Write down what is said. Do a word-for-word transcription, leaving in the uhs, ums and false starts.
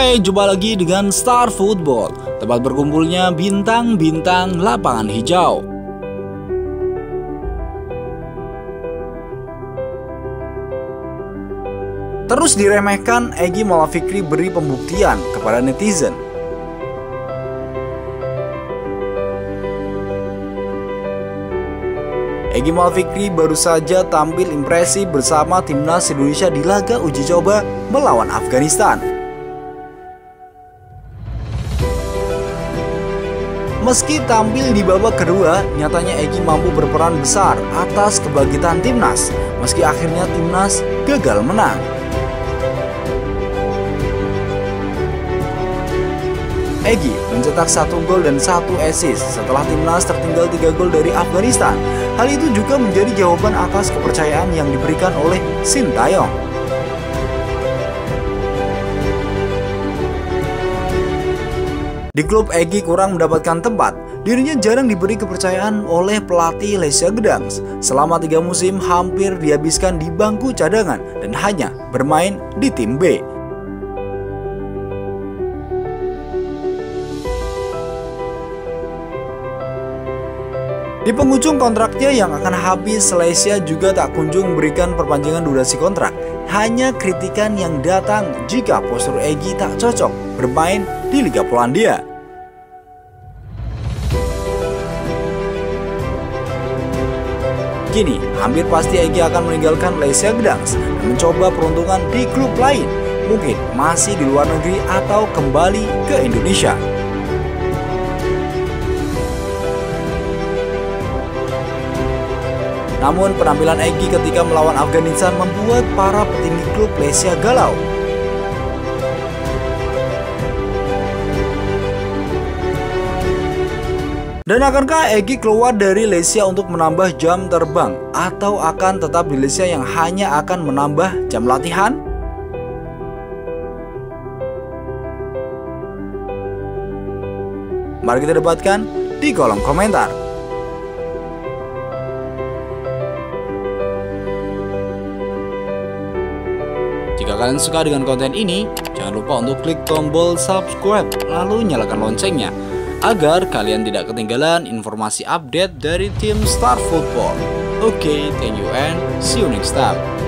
Hai, jumpa lagi dengan Star Football, tempat berkumpulnya bintang-bintang lapangan hijau. Terus diremehkan, Egy Maulana Fikri beri pembuktian kepada netizen. Egy Maulana Fikri baru saja tampil impresif bersama timnas Indonesia di laga uji coba melawan Afghanistan. Meski tampil di babak kedua, nyatanya Egy mampu berperan besar atas kebangkitan timnas, meski akhirnya timnas gagal menang. Egy mencetak satu gol dan satu assist setelah timnas tertinggal tiga gol dari Afghanistan. Hal itu juga menjadi jawaban atas kepercayaan yang diberikan oleh Sintayong. Di klub, Egy kurang mendapatkan tempat. Dirinya jarang diberi kepercayaan oleh pelatih Lesya Gedangs. Selama tiga musim hampir dihabiskan di bangku cadangan dan hanya bermain di tim B. Di penghujung kontraknya yang akan habis, Lesya juga tak kunjung memberikan perpanjangan durasi kontrak. Hanya kritikan yang datang jika postur Egy tak cocok bermain di Liga Polandia. Kini, hampir pasti Egy akan meninggalkan Lesya Gedangs dan mencoba peruntungan di klub lain, mungkin masih di luar negeri atau kembali ke Indonesia. Namun penampilan Egy ketika melawan Afghanistan membuat para petinggi klub Lesya galau. Dan akankah Egy keluar dari Lesya untuk menambah jam terbang, atau akan tetap di Lesya yang hanya akan menambah jam latihan? Mari kita debatkan di kolom komentar. Jika kalian suka dengan konten ini, jangan lupa untuk klik tombol subscribe lalu nyalakan loncengnya agar kalian tidak ketinggalan informasi update dari tim Star Football. Oke, okay, thank you and see you next time.